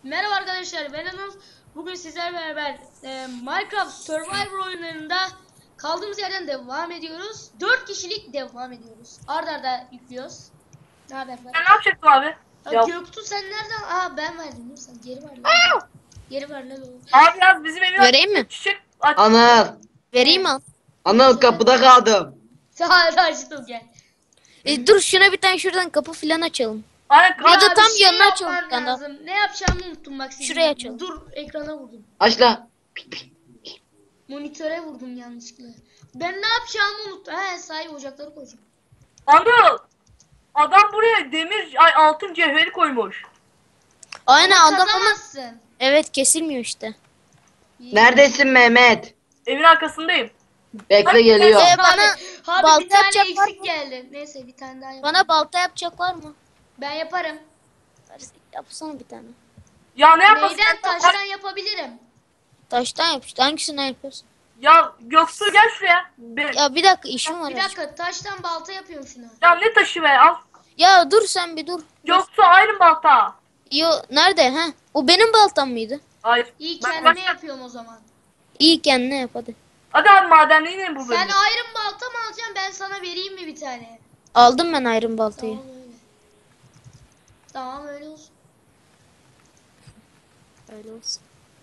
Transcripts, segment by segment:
Merhaba arkadaşlar, ben Anıl. Bugün sizlerle beraber Minecraft Survivor oyunlarında kaldığımız yerden devam ediyoruz. 4 kişilik devam ediyoruz. Arda arda yüklüyoruz. Ne haber? Sen ne yapacaktın abi? Ya. Göktuğ sen nereden? Aa ben verdim değil mi? Sen geri ver. Geri ver ne olur. Abi biraz bizim evine Vereyim mi? çiçek aç. Anıl. Vereyim al. Anıl kapıda kaldım. Hadi açtım gel. Dur şuna bir tane şuradan kapı filan açalım. Aynen Ya da bir tam şey yanına yapman açalım bir tane daha. lazım. Ne yapacağımı unuttum bak. Şuraya açalım. Dur ekrana vurdum. Aç la. Monitöre vurdum yanlışlıkla. Ben ne yapacağımı unuttum. He sahi ocakları koyacağım. Anıl. Adam buraya demir altın cevheri koymuş. Aynen Ama adam ama kazamazsın. evet kesilmiyor işte. Neredesin Mehmet? Evin arkasındayım. Bekle geliyor. Bana Abi balta bir tane yapacak var eksik mı? geldi. Neyse bir tane daha yap. Bana balta yapacak var mı? Ben yaparım. Yapsana bir tane. Ya ne yapmasın? Neyden taştan yapabilirim. Taştan yap işte hangisinden yapıyorsun? Ya Göksu gel şuraya. Ya bir dakika işim var. Bir dakika taştan balta yapıyorum şuna. Ya ne taşı be al. Ya dur sen bir dur. Göksu ayrı balta. Yo nerede ha? O benim baltam mıydı? Hayır. İyi Ben- kendime yapıyorum o zaman. İyi kendine yap hadi. Hadi abi madenle inelim bu Sen bölümde. iron balta mı alacaksın ben sana vereyim mi bir tane? Aldım ben ayrım baltayı. Tamam öyle. Tamam öyle olsun. Öyle olsun.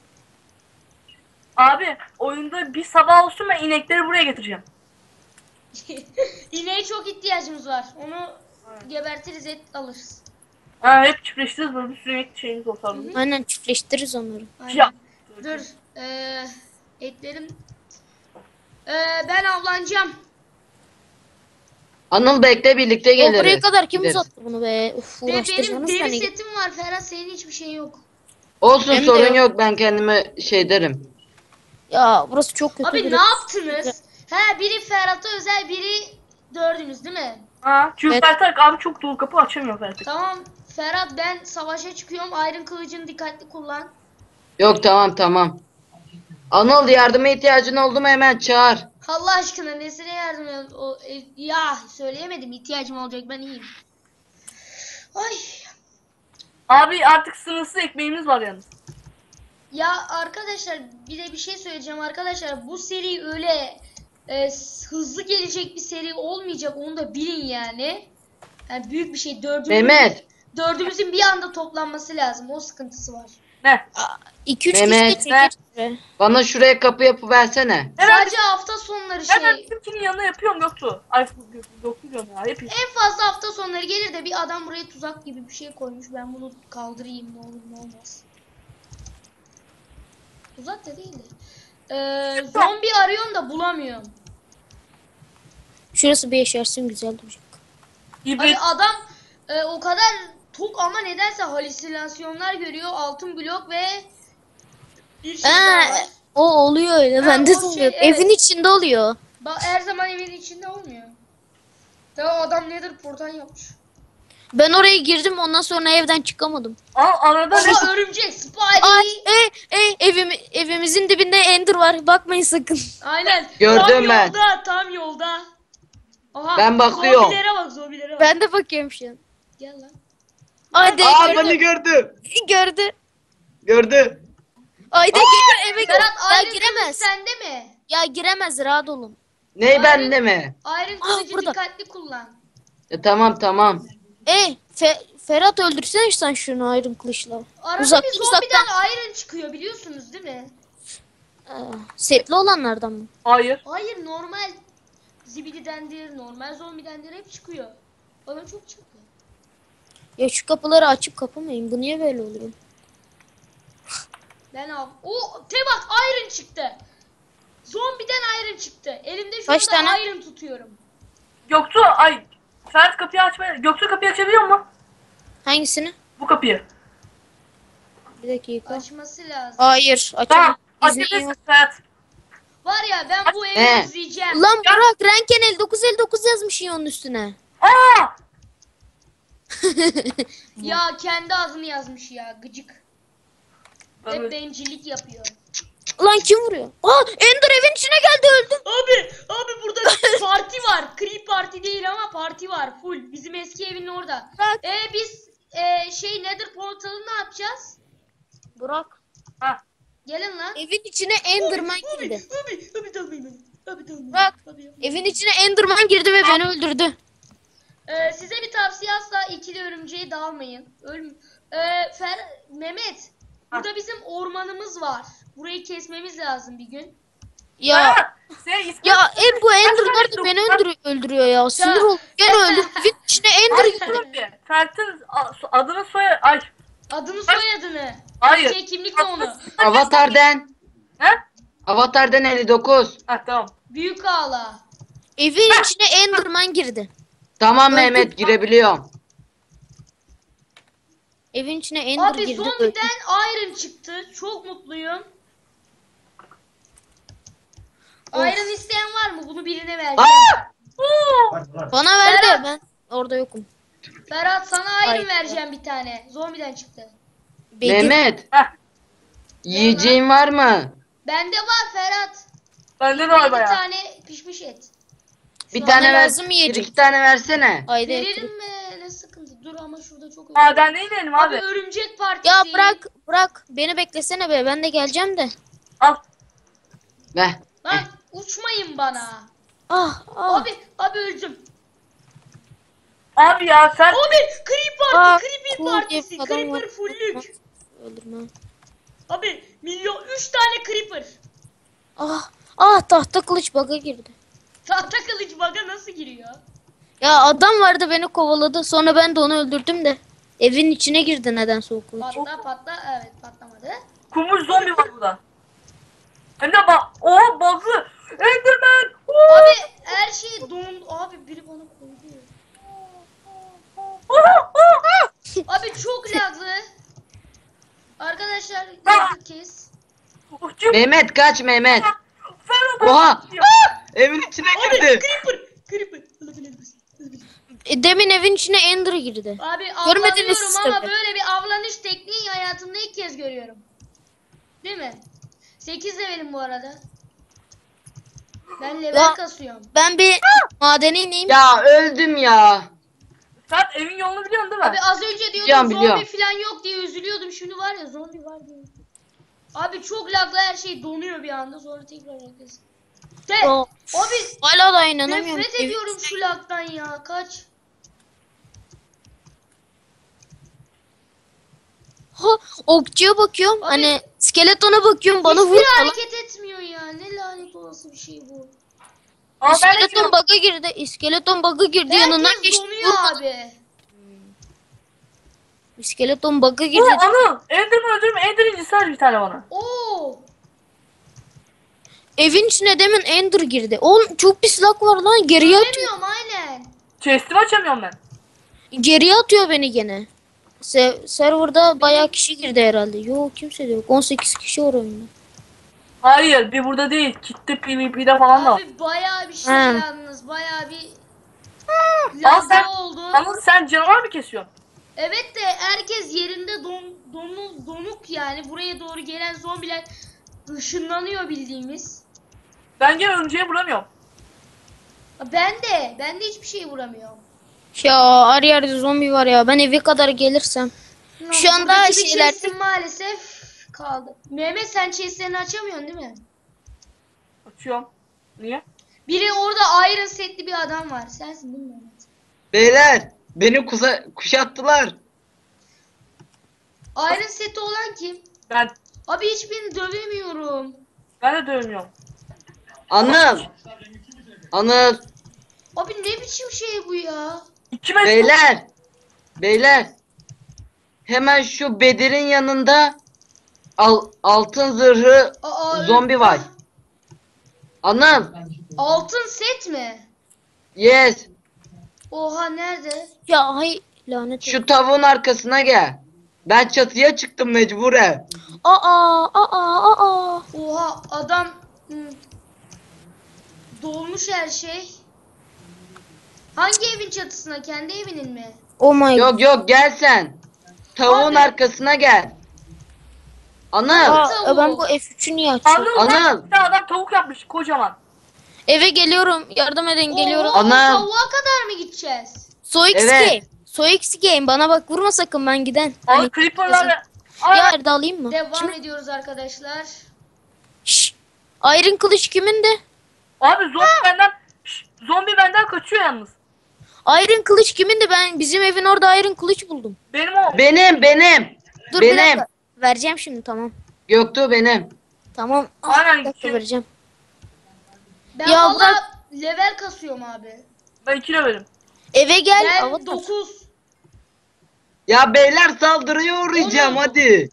Abi oyunda bir sabah olsun ben inekleri buraya getireceğim. İneğe çok ihtiyacımız var. Onu gebertiriz et alırız. Ha hep çiftleştiririz böyle bir sürü inek şeyimiz olsa. Aynen çiftleştiririz onları. Aynen. Ya. Dur. Etlerim. Ben avlanacağım. Anıl bekle birlikte O geliriz. buraya kadar kim Gideriz. uzattı bunu be? Uf Benim uğraştırmanız deri beni. setim var Ferhat senin hiçbir şeyin yok. Olsun Benim de sorun yok. yok ben kendime şey derim. Ya burası çok kötü. Abi bir- ne yaptınız? He biri Ferhat'a özel biri dördünüz değil mi? Ha çünkü Evet. Fertak abi çok dolu kapı açamıyor Fertak. Tamam Ferhat ben savaşa çıkıyorum. Iron kılıcını dikkatli kullan. Yok tamam. Anıl yardıma ihtiyacın oldu mu hemen çağır. Allah aşkına nesine yardım et? Ya söyleyemedim ihtiyacım olacak ben iyiyim. Ay. Abi artık sınırsız ekmeğimiz var yalnız. Ya arkadaşlar bir de bir şey söyleyeceğim arkadaşlar bu seri öyle hızlı gelecek bir seri olmayacak onu da bilin yani. Yani büyük bir şey Mehmet. dördümüzün bir anda toplanması lazım o sıkıntısı var. Ne? 2-3 Mehmet. kişi de çekeriz. Bana şuraya kapı yapıversene. Sadece hafta sonları Hemen şey bizimkinin yanına yapıyorum Göksu. Ay Göksu diyorum ya. Hep en fazla hafta sonları gelir de bir adam buraya tuzak gibi bir şey koymuş ben bunu kaldırayım ne olur ne olmaz. Tuzak da değil de. Zombi arıyorum da bulamıyorum. Şurası bir yaşarsın güzel duracak. Hani ibret. adam o kadar tok ama nedense halüsinasyonlar görüyor. Altın blok ve bir şey daha var. O oluyor öyle. Ha, Bende de o şey, oluyor. evet. Evin içinde oluyor. Her zaman evin içinde olmuyor. Ya adam nedir portal yapmış. Ben oraya girdim ondan sonra evden çıkamadım. Arada ne? Ama örümcek, Spidey. Ay evimizin dibinde Ender var. Bakmayın sakın. Aynen. Gördüm tam ben. Yolda, tam yolda. Aha, Ben bakıyorum. Zombilere bak, zombilere bak. Ben de bakıyorum şu an. Gel lan. Haydi Aa gördü. beni gördü. Gördü. Gördü. Haydi geliyor eve gir. Ferhat, Ya Iron giremez. kılıç sende mi? Ya giremez rahat olun. Ney bende mi? Iron kılıcı burada. dikkatli kullan. Tamam. Ferhat öldürsene sen şunu Iron kılıçla. Arada Uzaktan, bir zombiden Iron çıkıyor biliyorsunuz değil mi? Setli olanlardan mı? Hayır. Hayır normal zibididendir, normal zombidendir hep çıkıyor. Bana çok çıkıyor. Ya şu kapıları açıp kapamayın. Bu niye böyle oluyor? Ben al. O bak Iron çıktı. Zombiden Iron çıktı. Elimde şu Kaç anda tane? Iron tutuyorum. Göksu ay. Ferhat kapıyı açmaya. Göksu kapıyı açabiliyor mu? Hangisini? Bu kapıyı. Bir dakika. Açması lazım. Hayır açamam. Tamam. İzni yok. Açabilirsin Ferhat. Var ya ben bu evi He. izleyeceğim. Lan Burak Renken 5959 yazmış ya onun üstüne. Aa! Ya kendi ağzını yazmış ya gıcık. Ben Hep öyle- bencillik yapıyor. Lan kim vuruyor? Aa Ender evin içine geldi öldüm. Abi burada parti var. Creep parti değil ama parti var. Full. Bizim eski evin orada. Bak. Biz Nether portalı ne yapacağız? Burak. Ha. Gelin lan. Evin içine Enderman girdi. Abi dalmayın beni. Abi dalmayın. Bak. Abi yapmayın. Evin içine Enderman girdi ve beni öldürdü. Size bir tavsiye, asla ikili örümceği dalmayın. Mehmet. Burada bizim ormanımız var. Burayı kesmemiz lazım bir gün. Ya Sen ismi... ya bu Ender'lar da beni öldürüyor ya. Sinir oldum. Gene öldüm. Evin içine Ender girdi. Fert'in adını soy... Ay. Adını soyadını. Hayır. Kimlikle onu. Avatar'den. He? Avatar'dan 59. Ha tamam. Büyük ağla. Evin içine Enderman girdi. Tamam Öldüm. Mehmet girebiliyorum. Evin içine Ender Abi girdi. öldüm. zombiden Iron çıktı. Çok mutluyum. Iron isteyen var mı? Bunu birine vereceğim. Bana ver de Ferhat. ben orada yokum. Ferhat, sana Iron Ay. vereceğim bir tane. Zombiden çıktı. Bedir. Mehmet. Heh. Yiyeceğin var mı? Bende var Ferhat. Bende de var Bir bayağı. tane pişmiş et. Bir Şu tane anda ver. lazım Bir yiyecek. iki tane versene. Haydi. Veririm mi? Ne sıkıntı. Dur ama şurada çok Maden değil benim Abi abi. örümcek partisi. Ya bırak. Beni beklesene be. Ben de geleceğim de. Al. Ver. Lan uçmayın bana. Ah. Abi öldüm. Abi ya sen... Abi creeper Aa, creeper cool partisi. diye bir adam Creeper var. fullük. Öldürme. Abi 3 tane creeper. Tahta kılıç bug'a girdi. Tahta kılıç baga nasıl giriyor? Ya adam vardı beni kovaladı. Sonra ben de onu öldürdüm de. Evin içine girdi nedense o kılıç. Patla. Evet, patlamadı. Kumur zombi var burada. Hem de bak. Oha bazı. Enderman. Abi her şey dondu. Abi biri bana koydu. Abi çok laglı. Arkadaşlar yazık kes. Mehmet kaç Mehmet. Ferhat. Oha. Evin içine Abi girdi. creeper. Demin evin içine Ender girdi. Abi Görmediniz avlanıyorum siz ama tabii. böyle bir avlanış tekniği hayatımda ilk kez görüyorum. Değil mi? 8 levelim bu arada. Ben level Ya. kasıyorum. Ben bir madene ineyim. Ya öldüm ya. Sen evin yolunu biliyorsun değil mi? Abi az önce diyordum Biliyorum, zombi biliyorum. falan yok diye üzülüyordum. Şimdi var ya zombi var diye. Abi çok laglı, her şey donuyor bir anda, sonra tekrar herkes. Oh. Abi Hala da inanamıyorum. nefret ediyorum şu lagdan ya. Kaç. Okçuya bakıyorum. Abi- Hani skeletona bakıyorum. Bana Hiçbir vur falan. hareket etmiyor ya. Ne lanet olası bir şey bu. Aa, ben de İskeleton diyorum. bug'a girdi. İskeleton bug'a girdi. Yanından Herkes geçti. donuyor Vurmadı. abi. İskeleton bug'a Bu girdi. Anıl. Enderman öldürme. Ender incisi var bir tane bana. Oo. Evin içine demin Ender girdi. Oğlum çok pis lag var lan. Geriye atıyor. Göremiyorum aynen. Chest'imi açamıyorum ben. Geriye atıyor beni gene. Serverda bayağı kişi girdi herhalde. Yok kimse de yok. 18 kişi var oyunda. Hayır bir burada değil. Kitle PvP'de falan da var. Abi bayağı bir şey He. yalnız. Bayağı bir Al sen. laglı oldu. Anıl sen canavar mı kesiyorsun? Evet de herkes yerinde donuk yani. Buraya doğru gelen zombiler ışınlanıyor bildiğimiz. Ben gene örümceği vuramıyorum. Ben de hiçbir şey vuramıyorum. Ya her yerde zombi var ya. Ben eve kadar gelirsem. Şu anda Buradaki bir şeyler- chest'im maalesef kaldı. Mehmet, sen chest'lerini açamıyorsun değil mi? Açıyorum. Niye? Biri orada Iron setli bir adam var. Sensin değil mi Mehmet? Beyler beni kuşattılar. Iron seti olan kim? Ben Abi hiçbirini dövemiyorum. de dövmüyorum. Anıl. Anıl. Abi ne biçim şey bu ya? 2 metre. Beyler. Hemen şu Bedir'in yanında altın zırhı Aa, zombi var. Anıl. Altın set mi? Yes. Oha, nerede? Ya hay lanet. Şu tavuğun arkasına gel. Ben çatıya çıktım mecburen. Aa. Oha adam dolmuş her şey. Hangi evin çatısına? Kendi evinin mi? Oh my god. Yok gel sen. Tavuğun Abi. arkasına gel. Anıl. Ben bu F3'ü niye açıyorum? Anıl Anıl. bak, bir tane adam tavuk yapmış kocaman. Eve geliyorum. Yardım edin geliyorum. Oha, Anam. tavuğa kadar mı gideceğiz? Sox Evet. Game. Sox Game. Bana bak vurma sakın ben giden. Al Hani- creeper'larla. Yerde alayım mı? Devam Şimdi, ediyoruz arkadaşlar. şşş. Iron kılıç kimin de? Abi zombi benden kaçıyor yalnız. Iron kılıç kimin de? Ben bizim evin orada iron kılıç buldum. Benim o. Benim. Dur bir Benim. dakika. Vereceğim şimdi, tamam. Göktuğ benim. Tamam. Aynen, Bir dakika şey- vereceğim. Ben Ya valla bırak. level kasıyorum abi. Ben 2 levelim. Eve gel. Ben Avatar. 9. Ya beyler saldırıya uğrayacağım Oğlum. hadi.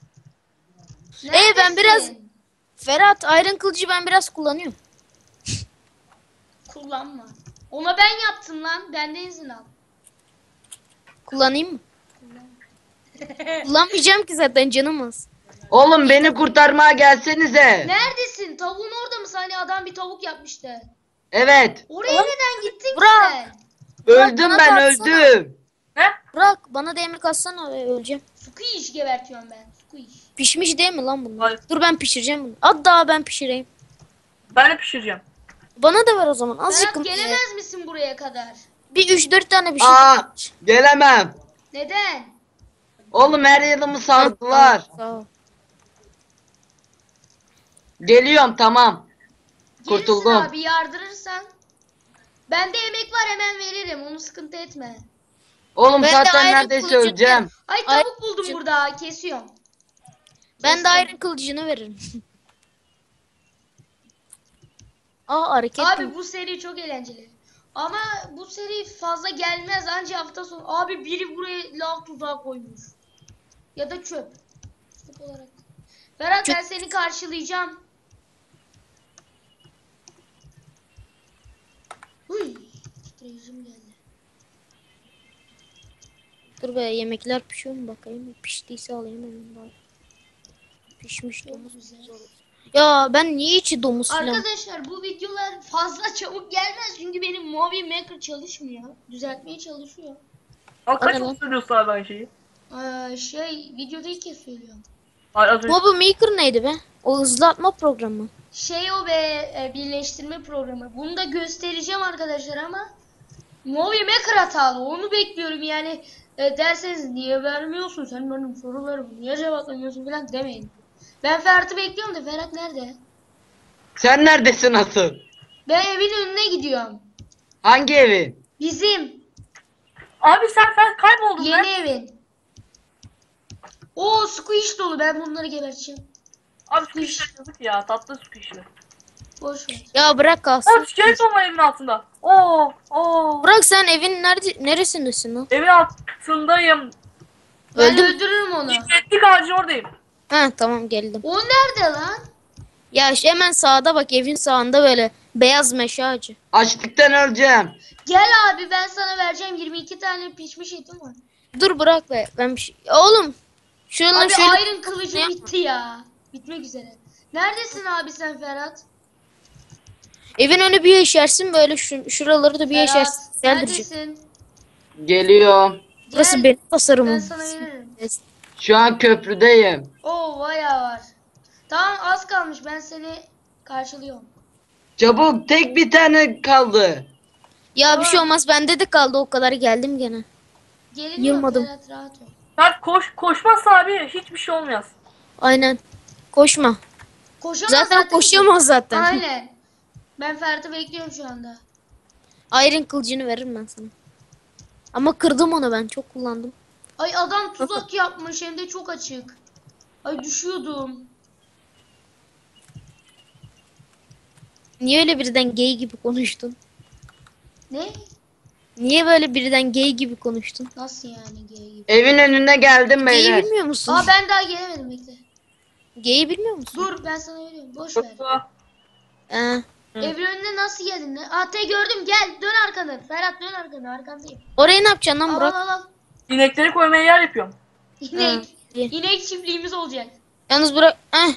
Ben biraz- Ferhat iron kılıcı ben biraz kullanıyorum. Kullanma. Ona ben yaptım lan. Benden izin al. Kullanayım mı? Kullanmayacağım ki zaten, canım az. Oğlum beni kurtarmaya gelsenize. Neredesin? Tavuğun orada mı? Hani adam bir tavuk yapmıştı. Evet. Oraya neden gittin ki Bırak. sen? Öldüm bana ben taksana. öldüm. Ne? Bırak bana demir katsana ve öleceğim. Squeeze gebertiyorum ben. Squeeze. Pişmiş değil mi lan bunlar? Hayır. Dur ben pişireceğim bunu. Hatta ben pişireyim. Ben de pişireceğim. Bana da ver o zaman. Azıcık Berat gelemez misin buraya kadar? bir 3-4 tane bir şey. Aa gelemem. Neden? Oğlum her yanımı sardılar. Sağ ol. Geliyorum tamam. Gelirsin Kurtuldum. abi yardırırsan. Bende emek var hemen veririm. Onu sıkıntı etme. Oğlum Ben de zaten ayrı neredeyse kılıcı- öleceğim. Ay Ay- tavuk buldum burada. Kesiyorum. Ben de iron kılıcını veririm. Hareket Abi mi? bu seri çok eğlenceli. Ama bu seri fazla gelmez anca hafta sonu. Abi biri buraya lav tuzağı koymuş. Ya da çöp. Çöp olarak. Berat ben seni karşılayacağım. Huy. Rejim geldi. Dur be, yemekler pişiyor mu bakayım. Piştiyse alayım hemen bari. Pişmiş domuz. Çok güzel. Ya ben niye içi domuz filan? Arkadaşlar bu videolar fazla çabuk gelmez çünkü benim Movie Maker çalışmıyor. Düzeltmeye çalışıyor. Ama kaç Aynen. yıl söylüyorsun abi aynı şeyi? Videoda ilk kez söylüyorum. Hayır, az önce. Mobu Maker neydi be? O hızlı atma programı. O be birleştirme programı. Bunu da göstereceğim arkadaşlar ama Movie Maker hatalı. Onu bekliyorum yani. Derseniz niye vermiyorsun sen benim sorularımı niye cevaplamıyorsun falan demeyin. Ben Ferhat'ı bekliyorum da Ferhat nerede? Sen neredesin asıl? Ben evin önüne gidiyorum. Hangi evin? Bizim Abi sen kayboldun yeni be. evin. O squish dolu, ben bunları geberteceğim. Abi squishler yazık ya, tatlı squishler. Boş ver. Ya bırak kalsın. O skeleton var evin altında. Oo. Bırak, sen evin neresindesin lan? Evin altındayım. Ben Öldüm. öldürürüm onu. Çiftlik ağacın oradayım. Ha tamam, geldim. O nerede lan? Ya hemen sağda bak, evin sağında böyle beyaz meşe ağacı. Açlıktan öleceğim. Gel abi ben sana vereceğim 22 tane pişmiş etim var. Dur bırak be, ben bir şey... Oğlum şuradan Abi şöyle... Iron kılıcı Ne bitti ya. Bitmek üzere. Neredesin abi sen Ferhat? Evin önü bir yeşersin böyle, şuraları da bir Ferhat yeşersin. Geldirecek. neredesin? Geliyorum. Burası Gel, benim ben tasarımım. sana veririm. Şu an köprüdeyim. Oo bayağı var. Tamam az kalmış, ben seni karşılıyorum. Çabuk tek bir tane kaldı. Ya bir şey olmaz, bende de kaldı o kadar, geldim gene. Gelin Yılmadım. Ferhat, rahat ol. Sen koşmazsa abi hiçbir şey olmaz. Aynen. Koşma. Koşamaz Zaten koşamaz zaten. Aynen. Ben Ferhat'ı bekliyorum şu anda. Iron kılıcını veririm ben sana. Ama kırdım onu, ben çok kullandım. Ay adam tuzak yapmış hem de çok açık. Ay düşüyordum. Niye öyle birden gay gibi konuştun? Ne? Niye böyle birden gay gibi konuştun? Nasıl yani gay gibi? Evin önüne geldim Gay'i beyler. bilmiyor musun? Aa ben daha gelemedim, bekle. Gay'i bilmiyor musun? Dur ben sana veriyorum, boş ver. Ee, Hı. Evin önüne nasıl geldin lan? Aa gördüm, gel dön arkanı. Ferhat dön arkanı, arkandayım. orayı ne yapacaksın lan Al Burak? al al. İnekleri koymaya yer yapıyorum. İnek. iyi. İnek çiftliğimiz olacak. Yalnız Burak...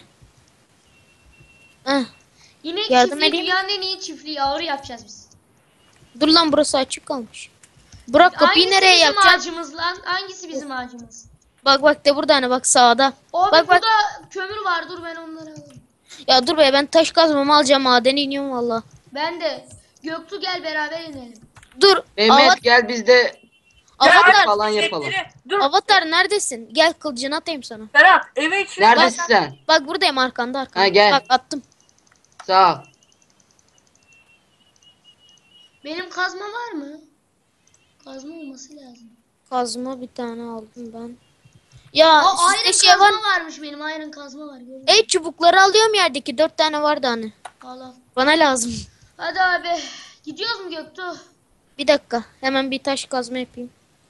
İnek Yardım çiftliği edeyim mi? dünyanın en iyi çiftliği, ağır yapacağız biz. Dur lan, burası açık kalmış. Burak kapıyı Hangisi nereye bizim yapacaksın? ağacımız lan? Hangisi bizim ağacımız? Bak de burada, hani bak sağda. Abi Bak, bak. burada kömür var, dur ben onları alayım. Ya dur be, ben taş kazmamı alacağım, madene iniyorum valla. Ben de. Göktuğ gel beraber inelim. Dur. Mehmet Avat- gel biz de Avatar, falan yapalım. Dur Avatar neredesin? Gel kılıcını atayım sana. Berat, evin içine Neredesin sen? Bak buradayım arkanda arkanda. Ha, gel. Bak attım. Sağ ol. Benim kazma var mı? Kazma olması lazım. Kazma bir tane aldım ben. Ya Aa, sizde iron şey kazma var. varmış benim. Iron kazma var. Gördün mü? Çubukları alıyorum yerdeki. 4 tane vardı hani. Al al. Bana lazım. Hadi abi. Gidiyoruz mu Göktuğ? Bir dakika. Hemen bir taş kazma yapayım.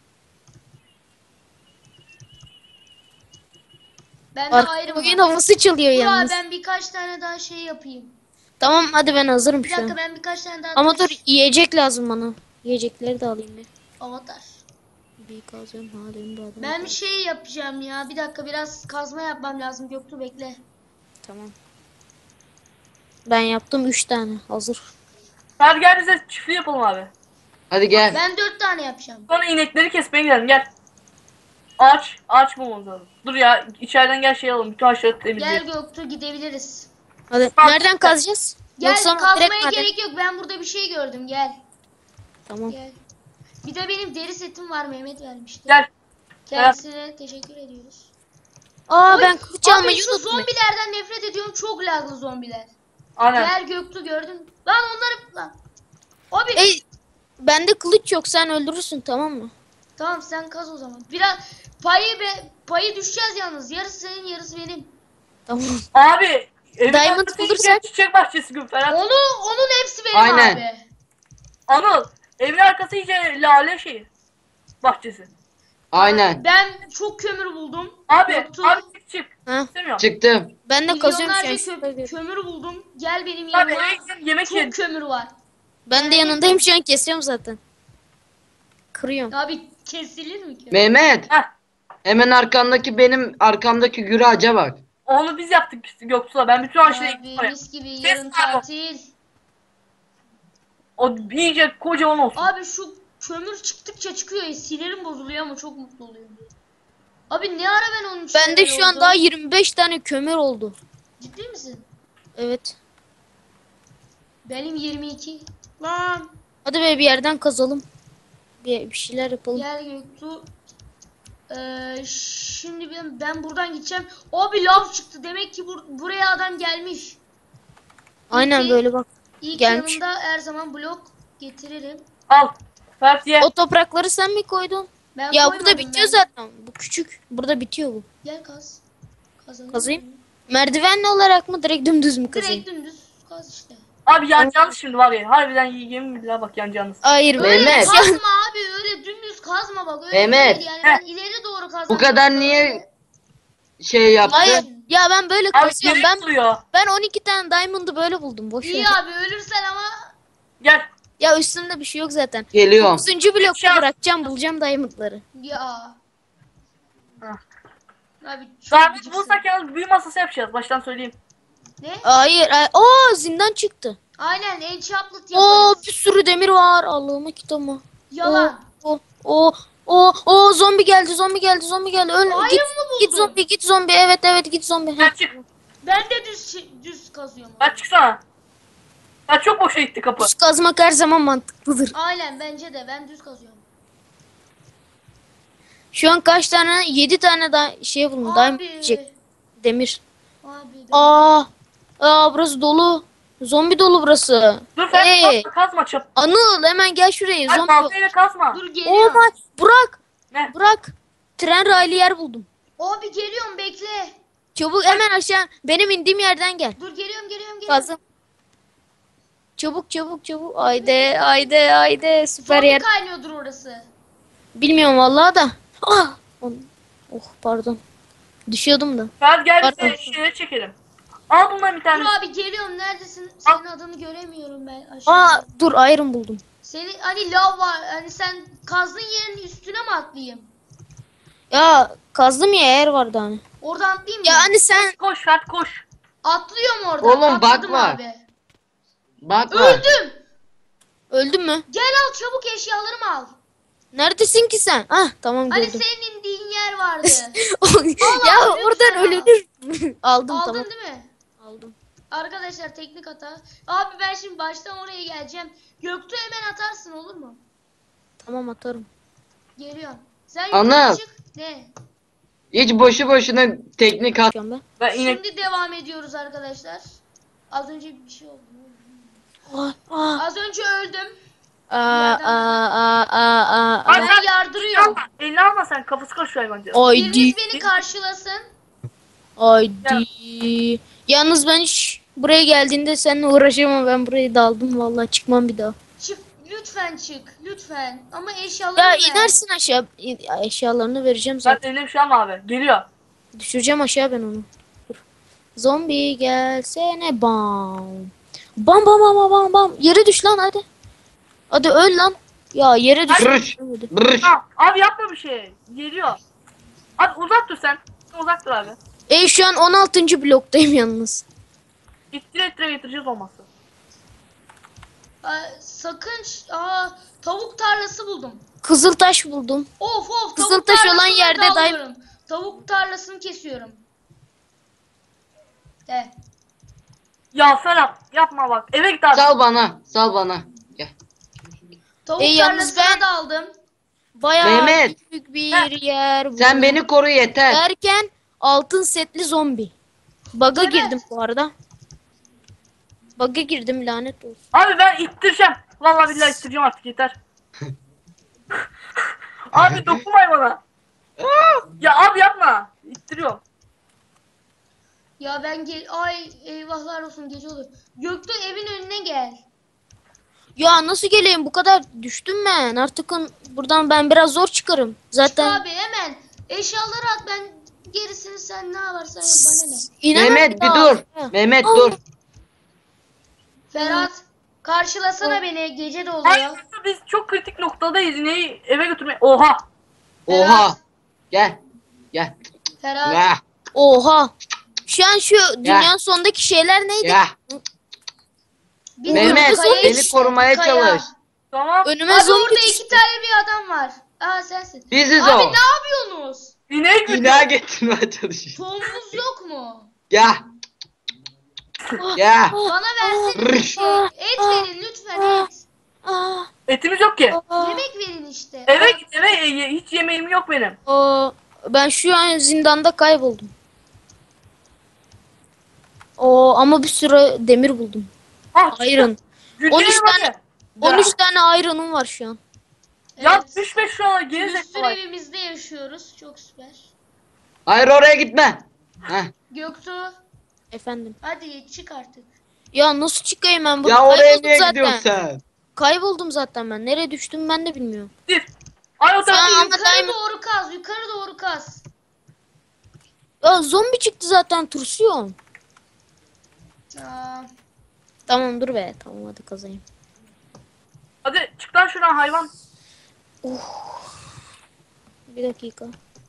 Ben de ayrım Oyun var. havası çalıyor Dur abi yalnız. ben birkaç tane daha şey yapayım. Tamam hadi ben hazırım Bir şu dakika an. ben birkaç tane daha Ama taş- dur yiyecek lazım bana. Yiyecekleri de alayım bir. Avatar. Bir kazıyorum halim bu adam. Ben bir şey yapacağım ya. Bir dakika biraz kazma yapmam lazım. Göktuğ bekle. Tamam. Ben yaptım 3 tane hazır. Hadi gel bize çiftliği yapalım abi. Hadi gel. Ben 4 tane yapacağım. Sonra inekleri kesmeye gidelim gel. Ağaç bulmamız lazım. Dur ya içeriden gel şey alalım. Bütün ağaçları Gel temizleyelim. Göktuğ gidebiliriz. Hadi Bak- nereden kazacağız? Gel Yoksa kazmaya direkt maden- gerek yok. Ben burada bir şey gördüm. Gel. Tamam. Gel. Bir de benim deri setim var. Mehmet vermişti. Gel. Kendisine teşekkür ediyoruz. Aa Oy, ben kılıç abi almayı şu unuttum. zombilerden nefret ediyorum. Çok laglı zombiler. Aynen. Gel Göktuğ gördün. Lan onları lan. Abi Bende kılıç yok sen öldürürsün tamam mı? tamam sen kaz o zaman. Biraz payı düşeceğiz yalnız. Yarısı senin yarısı benim. Tamam. Abi. Evin Diamond arkası bulursak- iyice çiçek bahçesi gibi Ferhat. Onun hepsi benim Aynen. abi. Anıl. Evin arkası iyice lale şeyi. Bahçesi. Aynen. Ben çok kömür buldum. Abi. Göktuğ, Abi çık. Ha? İstemiyorum. Çıktım. Ben de kazıyorum şu an. milyonlarca şurada bir- kömür buldum. Gel benim Abi yanıma. eve gidin yemek Çok yiyelim. kömür var. Ben de yanındayım şu an kesiyorum zaten. Kırıyorum. Abi kesilir mi kömür? Mehmet. Heh. Hemen arkamdaki arkamdaki gürü ağaca bak. Onu biz yaptık Göktuğ'la. Ben bütün ağaçları Abi ektim oraya. mis gibi Kes yarın abi. tatil. O iyice kocaman olsun. Abi şu kömür çıktıkça çıkıyor ya sinirim bozuluyor ama çok mutlu oluyorum. Abi ne ara ben onun için Bende öyle şu an oldum? daha 25 tane kömür oldu. Ciddi misin? Evet. Benim 22. Lan Hadi be bir yerden kazalım. Bir şeyler yapalım. gel Göktuğ. Şimdi ben buradan gideceğim. Abi lav çıktı. Demek ki buraya adam gelmiş. Aynen İyi ki- böyle bak. İlk Gelmiş. yanımda her zaman blok getiririm. Al. Ferhat ye. O toprakları sen mi koydun? Ben Ya koymadım burada bitiyor ben. zaten. Bu küçük. Burada bitiyor bu. Gel kaz. Kazalım. Kazayım. Merdivenli olarak mı direkt dümdüz mü kazayım? Direkt dümdüz kaz işte. Abi yanacağınız şimdi var ya. Harbiden yemin billah bak yanacağınız. Hayır. Öyle Mehmet. kazma abi öyle dümdüz kazma bak öyle Mehmet. değil yani ben ileri doğru kazmam. Bu kadar niye şey yaptın? Hayır. Ya ben böyle Abi kazıyorum. geri Ben tutuyor. ben 12 tane diamond'ı böyle buldum. Boş İyi ver. abi ölürsen ama Gel. Ya üstümde bir şey yok zaten. Geliyorum. 9. blokta Şans. bırakacağım bulacağım diamond'ları. ya. Hah. Abi çok Daha biz gıcıksın. bulsak yalnız büyü masası yapacağız. Baştan söyleyeyim. Ne? Hayır. Oo zindan çıktı. Aynen enchantment Oo yaparız. bir sürü demir var. Allah'ıma kitabı. Yalan. O zombi geldi zombi geldi zombi geldi. Öl Iron git mı buldun? git zombi git zombi. Evet git zombi. Heh. Sen çık. Ben de düz kazıyorum. Ben çıksana. Ya çok boşa gitti kapı. Düz kazmak her zaman mantıklıdır. Aynen bence de ben düz kazıyorum. Şu an kaç tane? 7 tane daha şey buldum. Diamond Abi. diyecek. Demir. Abi Burası dolu. Zombi dolu burası. Dur Ferhat Hey, kazma, kazma çap. Anıl hemen gel şuraya. Hadi Zombi. baltayla kazma. dur Oh geliyorum. my. Burak. Ne? Burak. Tren raylı yer buldum. Abi geliyorum bekle. Çabuk hemen aşağı. Benim indiğim yerden gel. Dur geliyorum. Kazım. Çabuk. Haydi. Süper Zombi yer. kaynıyordur orası. Bilmiyorum vallahi da. Oh pardon. Düşüyordum da. Ferhat gel Pardon. bize şeyleri çekelim. Al bundan bir Dur tane. abi geliyorum neredesin? Senin adını göremiyorum ben aşağıda. Aa dur iron buldum. Senin hani lav var. Hani sen kazdığın yerin üstüne mi atlayayım? Ya kazdım ya yer vardı hani. Oradan atlayayım mı? Ya hani sen Koş Ferhat koş. Atlıyorum oradan. Oğlum, bak Atladım var. abi. Bak bak. Öldüm. öldün mü? Gel al çabuk eşyalarımı al. Neredesin ki sen? Ah tamam Hani gördüm. senin indiğin yer vardı. Ya al, oradan lütfen al. ölünür. Aldım Aldın tamam. değil mi? Aldım. Arkadaşlar teknik hata. Abi ben şimdi baştan oraya geleceğim. Göktuğ hemen atarsın olur mu? Tamam atarım. Geliyorum. Sen Anıl. yukarı çık. Ne? Hiç boşu boşuna teknik at. Ben. Ben inek. Şimdi devam ediyoruz arkadaşlar. Az önce bir şey oldu. Az önce öldüm. Ben yardırıyorum. Elini alma sen, kafası koşuyor hayvanca. Haydi. Biriniz beni karşılasın. Haydi. Yalnız ben hiç buraya geldiğinde seninle uğraşamam. Ben buraya daldım vallahi, çıkmam bir daha. Çık. Lütfen çık. Lütfen. Ama eşyalarımı Ya ver. inersin aşağı. Ya, eşyalarını vereceğim Ben zaten. elim şu an abi. Geliyor. Düşüreceğim aşağı ben onu. Dur. Zombi gelsene bam. Bam bam bam bam bam bam. Yere düş lan hadi. Hadi öl lan. Ya yere düş. Brış. Hadi. Brış. Ha, abi yapma bir şey. Geliyor. Abi uzak dur sen. Uzak dur abi. Şu an 16. bloktayım yalnız. İttire ittire getireceğiz olması. Sakın. Tavuk tarlası buldum. Kızıltaş buldum. Of of. Kızıltaş tavuk olan tarlasını yerde da day- alıyorum. Tavuk tarlasını kesiyorum. De. Ya Serap yapma bak. Eve git abi. Sal bana. Sal bana. Gel. Tavuk yalnız tarlasını ben- da aldım. Bayağı Mehmet. büyük bir yer bu. Sen beni koru yeter. Derken altın setli zombi. Bug'a Evet. girdim bu arada. Bug'a girdim, lanet olsun. Abi ben ittireceğim. Vallahi billahi ittireceğim artık, yeter. Abi dokunma hayvana. Ya abi yapma. İttiriyor. Ya ben ay eyvahlar olsun, gece olur. Göktuğ evin önüne gel. Ya nasıl geleyim, bu kadar düştüm ben. Artık buradan ben biraz zor çıkarım. Çık Zaten abi hemen. Eşyaları at, ben gerisini sen ne yaparsan yap, bana ne. İnemem Mehmet bir ya. dur. Mehmet dur. Ferhat karşılasana beni, gece de Ay oluyor. biz çok kritik noktadayız. İneği eve götürmeye. Oha. Oha. Gel. Gel. Ferhat Ya. Oha. Şu an şu dünyanın sonundaki şeyler neydi? Ya. bilmiyorum, Mehmet kaya beni işte, korumaya kaya. çalış. Tamam. Önüme Abi zombi orada düştü. 2 tane bir adam var. Sensin. Biziz Abi o. ne yapıyorsunuz? İneği götür. İneğe getirmeye çalışıyor. Tohumumuz yok mu? Ya. Ya. Bana versene bir şey. Et verin lütfen, et. Ah, Etimiz yok ki. ah. Yemek verin işte. Eve git eve. Hiç yemeğim yok benim. Ben şu an zindanda kayboldum. Ama bir sürü demir buldum. Ah, Iron. Gülçin 13 hadi. tane- 13 tane iron'um var şu an. Ya Evet. düşme şu an. Bir Geri sürü zekalı. evimizde yaşıyoruz. Çok süper. Hayır oraya gitme. Heh. Göktuğ Efendim. hadi çık artık. Ya nasıl çıkayım ben buradan? Ya oraya Kayboldum niye zaten. gidiyorsun sen? Kayboldum zaten ben. Nereye düştüm ben de bilmiyorum. Gir. Ay o Sen- tarafa. Ama Yukarı daima- doğru kaz, yukarı doğru kaz. Ya zombi çıktı zaten, tursuyorum. Aa, Tamam dur be. Tamam hadi kazayım. Hadi çık lan şuradan hayvan. Bir dakika.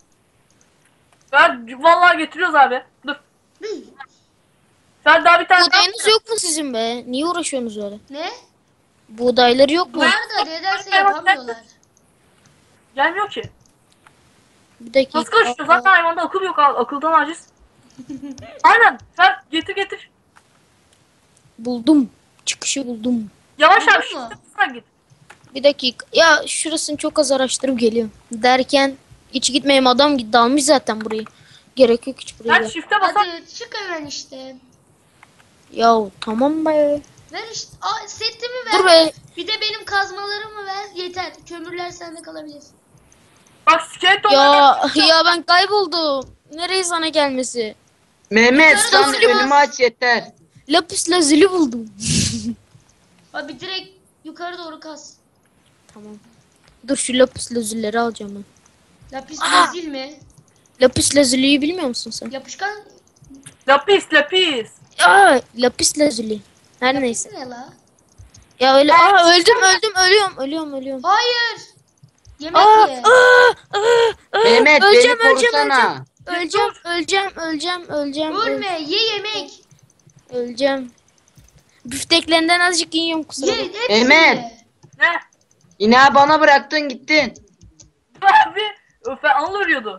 Vallahi getiriyoruz abi. Dur. Sen daha bir tane Buğdayınız yok mu sizin be? Niye uğraşıyorsunuz öyle? ne? Buğdayları yok mu? Var da nedense yapamıyorlar. Gelmiyor ki. Bir dakika. Nasıl koşuyor? Zaten hayvanda akıl yok abi. Akıldan aciz. Aynen. Sen getir. Buldum. Çıkışı buldum. Yavaş Buldun abi. mu? Sen git. Bir dakika. Ya şurasını çok az araştırıp geliyorum. Derken hiç gitmeyeyim, adam dalmış zaten burayı. Gerek yok hiç buraya. Sen shift'e basar. Hadi çık hemen işte. Ya tamam be. Ver işte. Setimi ver. Dur be. Bir de benim kazmalarımı ver. Yeter. Kömürler sende kalabilir. Bak skeleton. Ya ben kayboldum. Nereye sana gelmesi? Mehmet Yukarı sen doğru önümü bas. aç yeter. Lapis lazuli buldum. Abi direkt yukarı doğru kaz. Tamam. Dur şu lapis lazulileri alacağım ben. Lapis lazuli mi? Lapis lazuliyi bilmiyor musun sen? Yapışkan Lapis. Lapis lazuli. Her neyse. ne la? Ya öyle. Öldüm ölüyorum. Hayır. Yemek Aa, ye. Mehmet Öleceğim, beni öleceğim, korusana. Öleceğim. Ölme. Ye yemek. Öleceğim. Büfteklerinden azıcık yiyorum kusura Ye. bakma. Hepsini Mehmet. ye. Ne? İneği bana bıraktın gittin. Abi. Anıl arıyordu.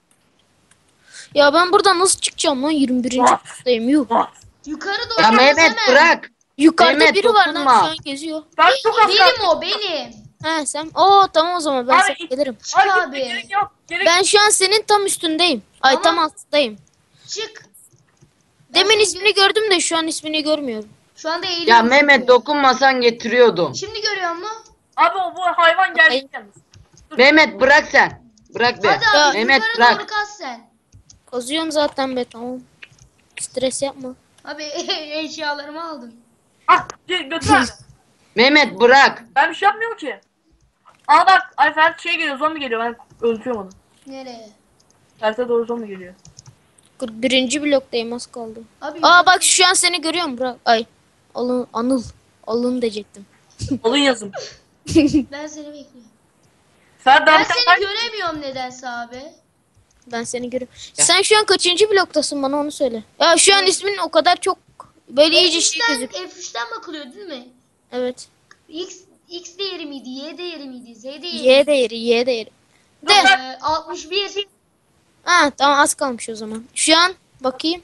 Ya ben buradan nasıl çıkacağım lan, 21. What? sınıftayım yuh. Bak. Yukarı doğru Ya kaz Mehmet hemen. bırak. Yukarıda Mehmet, biri var lan dokunma. şu an geziyor. Ben çok az Benim kaldım. o benim. Ha sen. Oo tamam o zaman ben Abi, sana gelirim. Çık Ay, abi. gerek yok. Gerek Ben şu an senin tam üstündeyim. Ay Tamam. tam altındayım. Çık. Ben Demin seni ismini gördüm de şu an ismini görmüyorum. Şu anda eğiliyorum. Ya Mehmet çünkü. dokunmasan getiriyordum. Şimdi görüyor musun? Abi bu hayvan geldi yalnız. Mehmet bırak sen. Bırak be. Hadi abi Mehmet yukarı bırak. doğru kaz sen. Kazıyorum zaten be tamam. Stres yapma. Abi eşyalarımı aldın. Ah götür abi. Mehmet bırak. Ben bir şey yapmıyorum ki. Aa bak ay Ferhat şey geliyor zombi geliyor ben öldürüyorum onu. Nereye? Ferhat'a doğru zombi geliyor. 41. bloktayım az kaldı. Abi Aa bak şu an seni görüyorum bırak. Ay. Anıl. Alın diyecektim. Alın yazın. ben seni bekliyorum. Ferhat Ben daha seni göremiyorum nedense abi. Ben seni görüyorum. Sen şu an kaçıncı bloktasın bana onu söyle. Ya şu an ismin o kadar çok böyle iyice şey gözüküyor. F3'ten bakılıyor değil mi? Evet. X değeri miydi? Y değeri miydi? Z değeri miydi? Y değeri. De. 61. Ha tamam az kalmış o zaman. Şu an bakayım.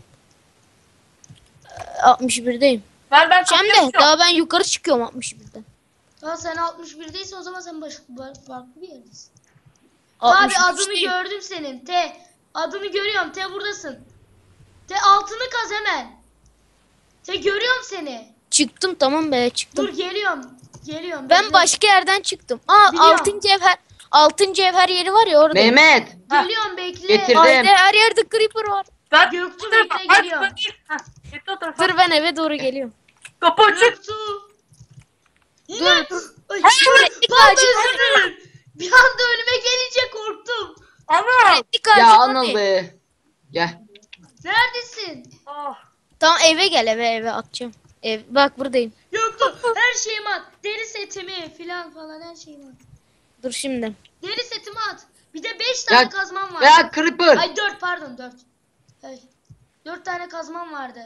61'deyim. ben Hem kapıyı de açıyorum. daha ben yukarı çıkıyorum 61'den. Ha sen 61'deysen o zaman sen farklı bir yerdesin. Abi 63'teyim. adını gördüm senin. T. Adını görüyorum. T buradasın. T altını kaz hemen. T görüyorum seni. Çıktım tamam be çıktım. Dur geliyorum. Geliyorum. Ben bekle. başka yerden çıktım. Aa Biliyorum. altın cevher yeri var ya orada. Mehmet. Geliyorum bekle. Getir. Ay, her yerde creeper var. Ferhat Göktuğ bu tarafa. bekle, Hadi, geliyorum. hadi. Heh, gitti o tarafa. Dur ben eve doğru geliyorum. Kapı açık. Göktuğ. Dur Yine. dur. Ay, Renkli pardon, ağacı özür dilerim. Bir anda önüme gelince korktum. Ana. Renkli ağacı Ya var Anıl ya. be. Gel. Neredesin? Ah. Tamam eve gel eve atacağım. Bak buradayım. Göktuğ her şeyimi at. Deri setimi falan her şeyimi at. Dur şimdi. Deri setimi at. Bir de 5 tane Ya, kazmam var. ya Creeper. Ay 4 pardon 4. Ay. 4 tane kazmam vardı.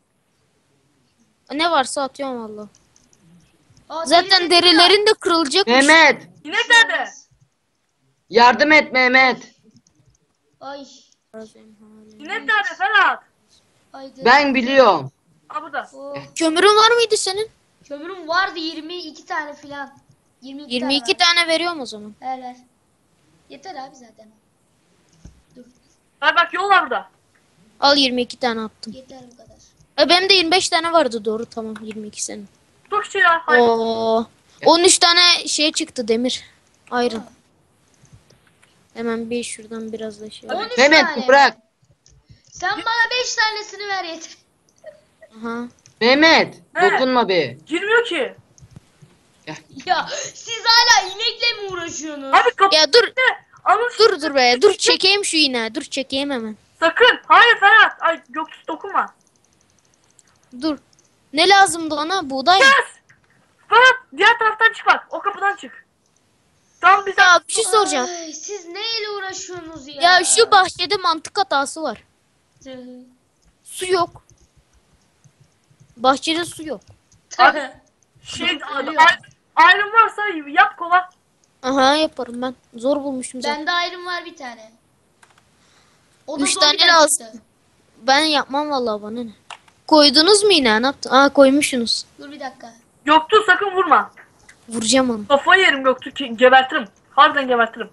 Ne varsa atıyorum valla. Aa, Zaten deri setimi derilerin de kırılacakmış. Mehmet. Yine nerede? Yardım et Mehmet. Ay. Yine nerede Ferhat? Ay deri. Ben biliyorum. Aa burada. Oh. Kömürün var mıydı senin? Kömürüm vardı 22 tane filan. 22 tane. tane veriyorum o zaman. Ver. Yeter abi zaten. Dur. Ferhat bak yol var burada. Al 22 tane attım. Yeter bu kadar. Benim de 25 tane vardı doğru tamam 22 senin. Çok şey ya. Hayır. Oo. 13 tane şey çıktı demir. Ayrı. Hemen bir şuradan biraz da şey. 13 Mehmet tane. bırak. Sen bana 5 tanesini ver yeter. Aha. Mehmet He. dokunma be. Girmiyor ki. Ya siz hala inekle mi uğraşıyorsunuz? Abi kapı. Ya dur. Alın Dur be. Dur çekeyim şu iğne. Dur çekeyim hemen. sakın. Hayır Ferhat. Ay Göktuğ dokunma. Dur. Ne lazımdı ona? Buğday mı? Yes. Ferhat diğer taraftan çık bak. O kapıdan çık. Tam bize. Ya bir şey soracağım. Ay, siz neyle uğraşıyorsunuz ya? Ya şu bahçede mantık hatası var. Su yok. Bahçede su yok. Abi, şey Ölüyor. ayrım varsa yap kola. Aha yaparım ben. Zor bulmuşum zaten. Bende ayrım var bir tane. O da 3 tane zombiden lazım. çıktı. Ben yapmam vallahi bana ne. Koydunuz mu yine? Ne yaptın? Aa koymuşsunuz. Dur bir dakika. Göktuğ sakın vurma. Vuracağım onu. Kafayı yerim Göktuğ gebertirim. Harbiden gebertirim.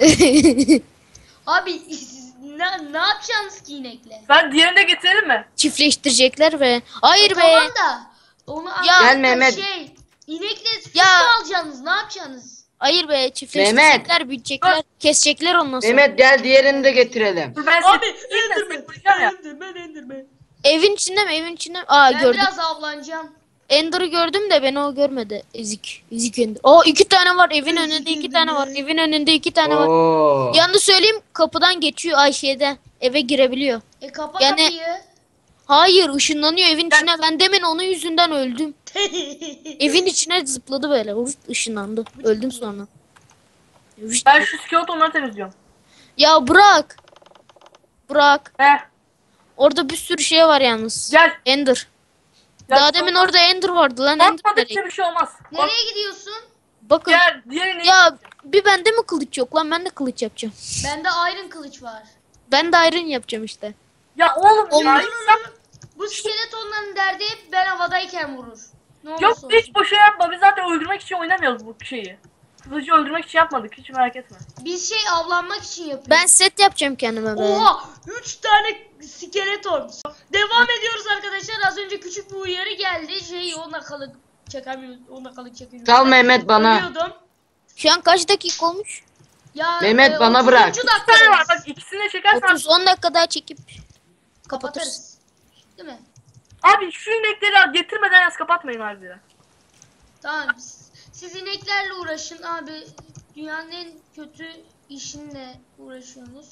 Abi siz ne yapacaksınız ki inekle? Ben diğerini de getirelim mi? Çiftleştirecekler ve hayır be. Tamam da onu Ya- anlatın Gel Mehmet. şey. İnekle süt Ya- mü alacaksınız? Ne yapacaksınız? Hayır be çiftleştirecekler, büyütecekler, kesecekler ondan sonra. Mehmet gel diğerini de getirelim. Dur ben Abi Enderman. Enderman. Evin içinde mi? Evin içinde mi? Aa Ben gördüm. biraz avlanacağım. Ender'ı gördüm de beni o görmedi. Ezik. Ezik Ender. Aa 2 tane var. Evin önünde 2 tane var. Evin önünde 2 tane var. Oo. Yanlış söyleyeyim kapıdan geçiyor Ayşe'de. Eve girebiliyor. Kapa Yani- kapıyı. Hayır ışınlanıyor evin içine. Ben demin onun yüzünden öldüm. Evin içine zıpladı böyle. Işınlandı. Öldüm sonra. Ben şu skeletonları temizliyorum. Ya bırak. Bırak. He. Orada bir sürü şey var yalnız. Gel. Ender. Ya, Daha demin orada Ender vardı lan. Ender bakmadıkça nereye? bir şey olmaz. Bak Nereye gidiyorsun? Bakın. diğerini. Ya bir bende mi kılıç yok lan? Ben de kılıç yapacağım. Bende iron kılıç var. Ben de iron yapacağım işte. Ya oğlum ya. Bu skeletonların derdi hep ben havadayken vurur. Ne olursa Yok olsun. hiç boşa yapma. Biz zaten öldürmek için oynamıyoruz bu şeyi. kılıcı öldürmek için yapmadık. Hiç merak etme. Biz şey avlanmak için yapıyoruz. Ben set yapacağım kendime be. Oha! 3 tane skeleton. Devam ediyoruz arkadaşlar. Az önce küçük bir uyarı geldi. Şey o nakalık çekemiyoruz. O nakalık çekemiyoruz. Sal Mehmet bana. Ölüyordum. Şu an kaç dakika olmuş? Ya, Mehmet, bana 30. bırak. Bir tane var. dakikadayız. Bak ikisini de çekersen. 30-10 dakika daha çekip kapatırız. Kapatırız. Değil mi? Abi şu inekleri getirmeden yaz kapatmayın harbiden. Tamam. Siz ineklerle uğraşın abi. Dünyanın en kötü işinle uğraşıyorsunuz.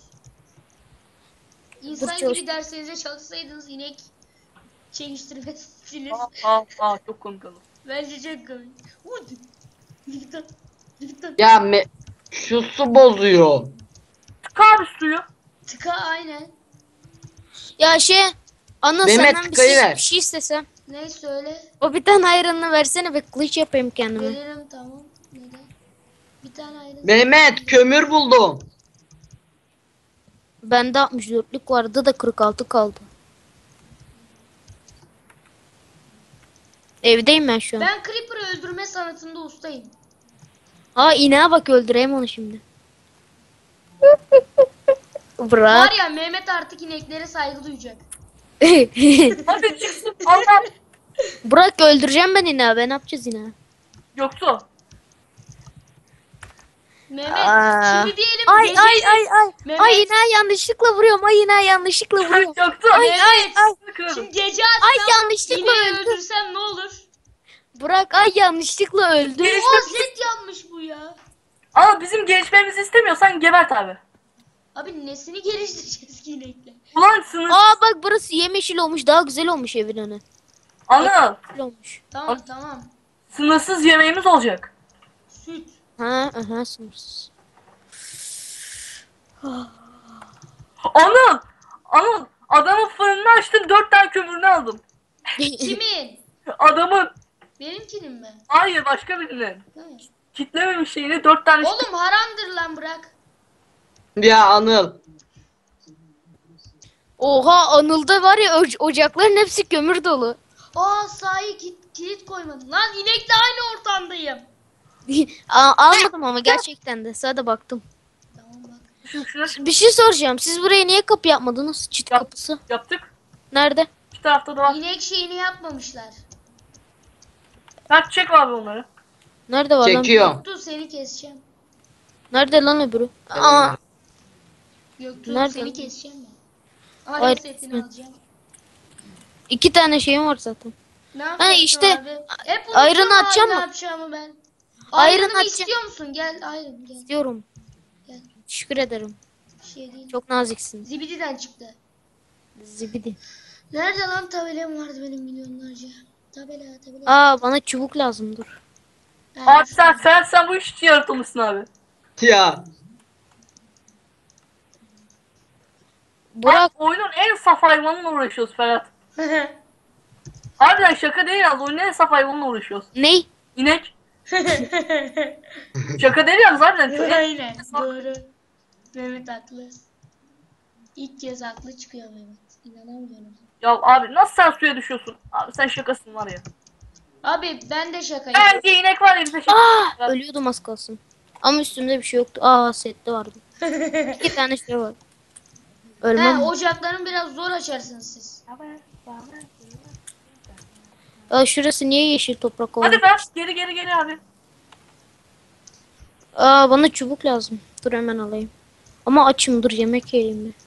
İnsan Dur, gibi derslerinize çalışsaydınız inek çekiştirmezsiniz. Çok komik olur. Bence çok komik. Vurdu. Yıktın. Yıktın. Ya şu su bozuyor. Kahve suyu. Tıka aynen. Ya Anıl Mehmet, senden tıkayı ver. bir şey istesem. Ne söyle? O bir tane ayranını versene ve kılıç yapayım kendime. Veririm tamam. Neden? Bir tane ayrı. Mehmet kömür buldum. Bende 64'lük vardı da 46 kaldı. Evdeyim ben şu an. Ben Creeper'ı öldürme sanatında ustayım. Aa ineğe bak öldüreyim onu şimdi. Bırak. Var ya Mehmet artık ineklere saygı duyacak. Hadi çıksın. Allah. Bırak öldüreceğim ben ineği. Ben ne yapacağız ineği? Yoktu. Mehmet Aa. şimdi diyelim Ay gece- ay ay ay. Mehmet. Ay ineği yanlışlıkla vuruyorum. Ay ineği yanlışlıkla vuruyorum. Yoktu. Mehmet şimdi gece Ay atsam yanlışlıkla ineği öldü. öldürsem ne olur? Bırak ay yanlışlıkla öldü. O set yanmış bu ya. Ama bizim gelişmemizi istemiyorsan gebert abi. Abi nesini geliştireceğiz ki inekle? Ulan sınır. Aa bak burası yemyeşil olmuş. Daha güzel olmuş evin önü. Anıl. Güzel olmuş. Tamam tamam. Sınırsız yemeğimiz olacak. Süt. Aha sınırsız. Anıl. Adamın fırınını açtım 4 tane kömürünü aldım. Kimin? Adamın. Benimkinin mi? Hayır başka birinin. Ha. Kitlememiş şeyini 4 tane. Oğlum haramdır lan bırak. Ya Anıl. Oha Anıl'da var ya ocakların hepsi kömür dolu. Aa sahi kilit koymadım. Lan inekle aynı ortamdayım. Almadım ama gerçekten de. Sadece baktım. Tamam bak. Şuna Bir şey soracağım. Siz buraya niye kapı yapmadınız? Çit Yap. kapısı. yaptık. Nerede? İki tarafta da var. İnek şeyini yapmamışlar. Sen çek abi onları. Nerede var lan? Çekiyorum. Dur seni keseceğim. Nerede lan öbürü? Aa, Göktuğ Nerede? seni keseceğim ben. Hayır, Hayır setini kesme. alacağım. 2 tane şeyim var zaten. Ne yapacaksın işte, abi? Hep ayranı unutuyorum abi atacağım ne mı? yapacağımı ben. Ayranı Ayranı atacağım. istiyor musun? Gel ayran gel. Diyorum. Gel. Teşekkür ederim. Bir şey değil. Çok naziksin. Zibididen çıktı. Zibidi. Nerede lan tabelam vardı benim milyonlarca. Tabela. Aa bana çubuk lazım dur. Ha, Abi sen bu iş için yaratılmışsın abi. Ya. Burak Bak, oyunun en saf hayvanıyla uğraşıyoruz Ferhat. Harbiden şaka değil yalnız oyunun en saf hayvanıyla uğraşıyoruz. ney? İnek. Şaka değil yalnız harbiden. Çok Aynen doğru. Mehmet haklı. İlk kez haklı çıkıyor Mehmet. İnanamıyorum. Ya abi nasıl sen suya düşüyorsun? Abi sen şakasın var ya. Abi ben de şaka yapıyorum. Bence inek var ya bize şaka. Aa ölüyordum az kalsın. Ama üstümde bir şey yoktu. Aa sette vardı. 2 tane şey var. Ölmem. He ocaklarını biraz zor açarsınız siz. Aa, şurası niye yeşil toprak oldu? Hadi ver geri abi. Aa bana çubuk lazım. Dur hemen alayım. Ama açım dur yemek yiyeyim bir.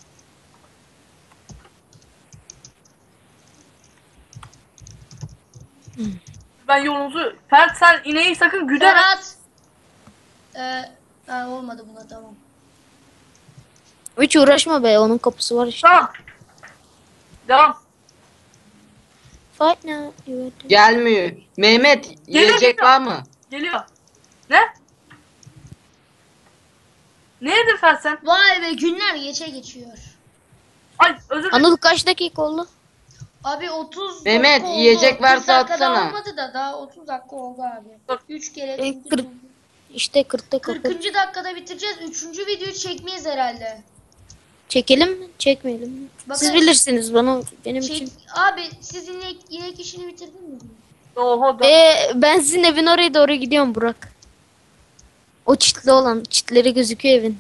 Ben yolunuzu... Ferhat sen ineği sakın güdeme. Ferhat. Ha, olmadı buna tamam. Hiç uğraşma be onun kapısı var işte. Tamam. Devam. Fight now. Evet. Gelmiyor. Mehmet yiyecek geliyor. var mı? Geliyor. Ne? Ne yedin Ferhat sen? Vay be günler geçiyor. Ay özür dilerim. Anıl kaç dakika oldu? Abi 30 Mehmet, dakika oldu. yiyecek 40 varsa dakikada atsana. olmadı da daha 30 dakika oldu abi. Dur. 3 kere E, çünkü 40 İşte 40'ta kapı. 40. dakikada bitireceğiz. 3. videoyu çekmeyiz herhalde. Çekelim mi? Çekmeyelim mi? Bakalım. Siz bilirsiniz bana benim Çek... için. Abi siz inek işini bitirdin mi? Oho da. Ben sizin evin oraya doğru gidiyorum Burak. O çitli olan. Çitleri gözüküyor evin.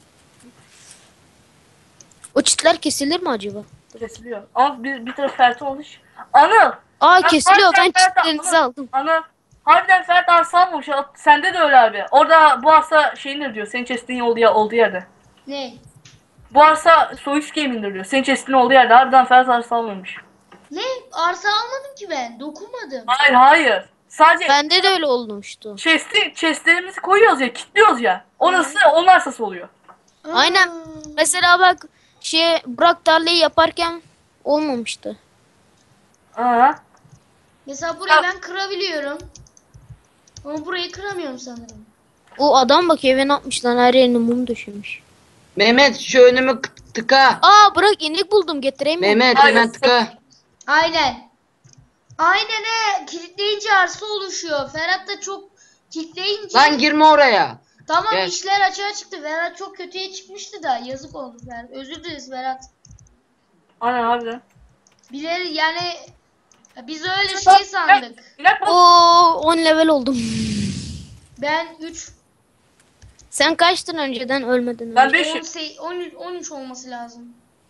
O çitler kesilir mi acaba? Kesiliyor. Ama bir tarafı Fert'e olmuş. Anıl. Aa kesiliyor. Ben harbiden Ferhat çitlerinizi Anıl, aldım. Anıl. Harbiden Ferhat arsa almamış. Sende de öyle abi. Orada bu arsa şeyindir diyor. Senin chest'in olduğu yerde. Ne? Bu arsa Soyuz Gaming'dir diyor. Senin chest'in olduğu yerde. Harbiden Ferhat arsa almamış. Ne? Arsa almadım ki ben. Dokunmadım. Hayır. Sadece Bende de öyle olmuştu. chest'lerimizi koyuyoruz ya. Kilitliyoruz ya. Orası onun arsası oluyor. Aynen. Aa. Mesela bak Burak tarlayı yaparken olmamıştı. Aa. Mesela burayı ben kırabiliyorum. Ama burayı kıramıyorum sanırım. O adam bak eve ne yapmış lan, her yerine mum döşemiş. Mehmet şu önümü tıka. Aa bırak, inek buldum, getireyim mi? Mehmet Hayır, hemen tıka. Aynen. Aynen kilitleyince arsa oluşuyor. Ferhat da çok kilitleyince. Lan girme oraya. Tamam Gel. işler açığa çıktı. Ferhat çok kötüye çıkmıştı da yazık oldu Ferhat. Özür dileriz Ferhat. Aynen harbiden. Bilir yani biz öyle şey sandık. İnek bak. Oo 10 level oldum. Ben 3 Sen kaçtın önceden, ölmeden Ben önce? 5'im. 13 olması lazım.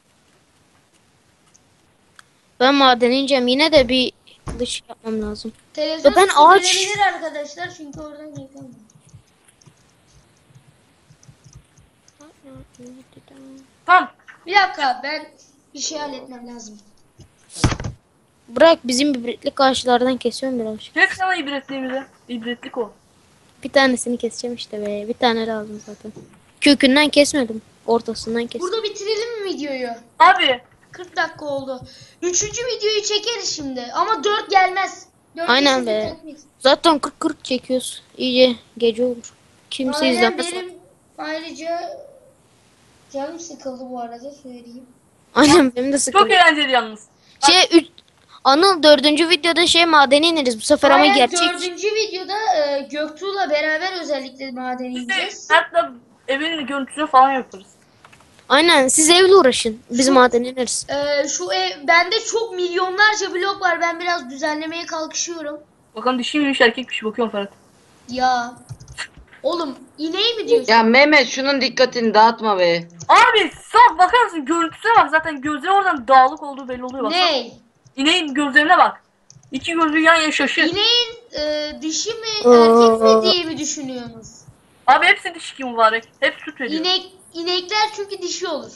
Ben maden ineceğim, yine de bir kılıç yapmam lazım. Televizyon Ben sesi ağaç- gelebilir arkadaşlar çünkü oradan yıkamıyor. Tamam. Bir dakika ben bir şey halletmem lazım. Bırak, bizim ibretlik ağaçlardan kesiyorum birazcık. Kes sana ibretliğimizi. İbretlik o. Bir tanesini keseceğim işte be. Bir tane lazım zaten. Kökünden kesmedim. Ortasından kestim. Burada bitirelim mi videoyu? Abi. 40 dakika oldu. Üçüncü videoyu çekeriz şimdi ama 4 gelmez. 4 Aynen be. Zaten 40-40 çekiyoruz. İyice gece olur. Kimse Aynen izlemez. benim ayrıca canım sıkıldı bu arada söyleyeyim. Aynen benim de Çok sıkıldı. eğlenceli yalnız. Anıl 4. videoda madene ineriz bu sefer ama Aynen gerçek. 4. videoda Göktuğ'la beraber özellikle maden Biz de ineceğiz. Ferhat'la evin görüntüsünü falan yaparız. Aynen, siz evle uğraşın. Biz madene ineriz. Şu ev bende çok milyonlarca blok var. Ben biraz düzenlemeye kalkışıyorum. Bakalım dişi miymiş erkekmiş bakıyorum Ferhat. Ya oğlum ineği mi diyorsun? Ya Mehmet şunun dikkatini dağıtma be. Abi saf bakar mısın görüntüsüne bak, zaten gözleri oradan dağılık olduğu belli oluyor. Bak. Ne? İneğin gözlerine bak. İki gözü yan yana şaşır. İneğin dişi mi erkek mi diye mi düşünüyorsunuz? Abi hepsi dişi ki mübarek. Hep süt veriyor. İnekler çünkü dişi olur.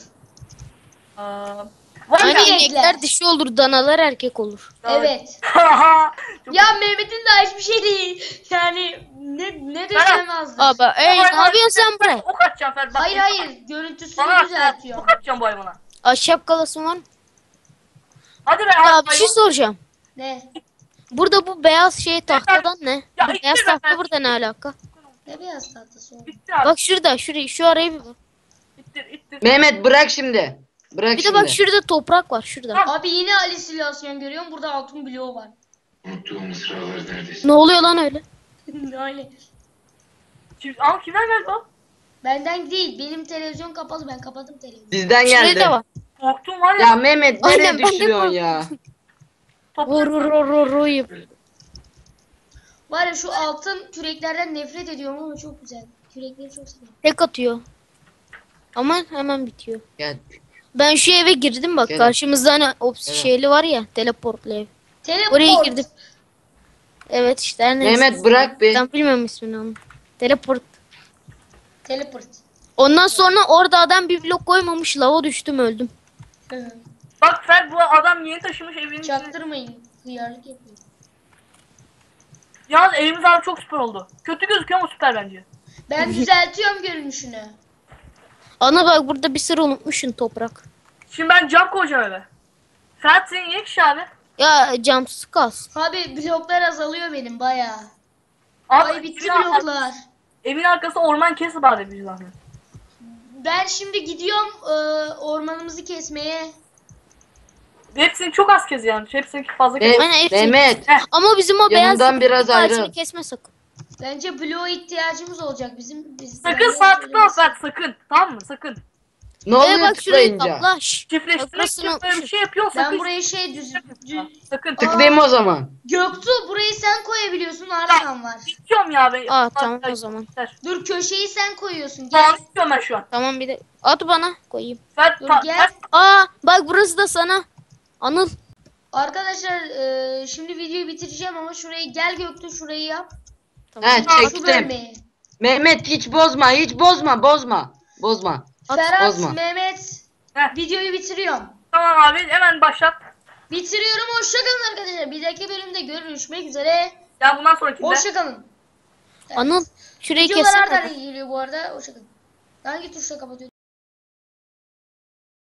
Var Aynen, ya. İnekler. inekler dişi olur, danalar erkek olur. Evet. Çok- Ya Mehmet'in daha hiçbir şey değil. Yani ne desem azdır. Abi ey, Ama ne yapıyorsun sen buraya? Ok atacağım Ferhat. Bak, Hayır görüntüsünü Bana düzeltiyor. ok atacağım bu hayvana. Ahşap kalası var mı? Hadi be Ya abi. bir şey soracağım. Ne? Burada bu beyaz tahtadan ne? Ya Bu işte beyaz ben- tahta burada ne alaka? Ne beyaz tahtası oldu? Bitti abi. Bak şurada, şu arayı bir bak. İttir. Mehmet bırak şimdi. Bırak Bir de şimdi. bak şurada toprak var şurada. Tamam. Abi yine halüsinasyon görüyorum. Burada altın bloğu var. Ne oluyor lan öyle? Öyle. Ama kimden geldi o? Benden değil. Benim televizyon kapalı. Ben kapadım televizyonu. Bizden Şurada geldi. da var. Korktum var ya. Ya Mehmet Aynen, nereye ben de düşürüyorsun ya? Vur vur vur vur vur yap. Var ya şu altın küreklerden nefret ediyorum ama çok güzel. Kürekleri çok seviyorum. Tek atıyor. Ama hemen bitiyor. Gel. Ben şu eve girdim bak. Gel. Karşımızda hani Evet. şeyli var ya, teleportlu ev. Teleport. Oraya girdim. Evet işte her neyse. Mehmet bırak be. Ben bilmiyorum ismini onun. Teleport. Teleport. Ondan sonra orada adam bir blok koymamış, lava düştüm öldüm. Bak Fer, bu adam yeni taşımış evinin içine. Çaktırmayın. Hıyarlık yapıyor. Yalnız evimiz abi çok süper oldu. Kötü gözüküyor ama süper bence. Ben düzeltiyorum görünüşünü. Ana bak burada bir sürü unutmuşsun toprak. Şimdi ben cam koyacağım eve. Ferhat senin ye kişi abi. Ya camsız kalsın. Abi bloklar azalıyor benim bayağı. Abi Ay bitti evin, bloklar. evin arkası orman kes bari bir zahmet. Ben şimdi gidiyorum ormanımızı kesmeye. Hepsini çok az kez yani. Hepsini fazla kez. Aynen, hepsi- Mehmet. Ama bizim o beyaz Yanından biraz ağacını ayrıl. kesme sakın. Bence bloğa ihtiyacımız olacak bizim. Sakın sağ tıklama Ferhat, sakın. Tamam mı? Sakın. Ne oluyor bak şurayı tıklayınca? kapla. Şşş. Bak Çiftleştirmek burasını için böyle bir unutmuşum. şey yapıyorsa Ben sakın. burayı Sakın. Tıklayayım o zaman. Göktuğ burayı sen koyabiliyorsun, arkam var. İstiyorum ya ben. Aa tamam o zaman. Dur köşeyi sen koyuyorsun. Gel. Tamam istiyorum ben şu an. Tamam bir de at bana koyayım. Ver, Dur, ta- gel. ver- Aa bak burası da sana. Anıl. Arkadaşlar şimdi videoyu bitireceğim ama şurayı gel Göktuğ, şurayı yap. Tamam. He Şu çektim. bölmeyi. Mehmet hiç bozma, hiç bozma. At, Ferhat, bozma. Mehmet Heh. videoyu bitiriyorum. Tamam abi hemen başlat. Bitiriyorum. Hoşçakalın arkadaşlar. Bir dahaki bölümde görüşmek üzere. Ya bundan sonrakinde. Hoşçakalın. Anıl şurayı Videolar kessene. arda arda geliyor bu arada. Hoşçakalın. Hangi tuşla kapatıyor?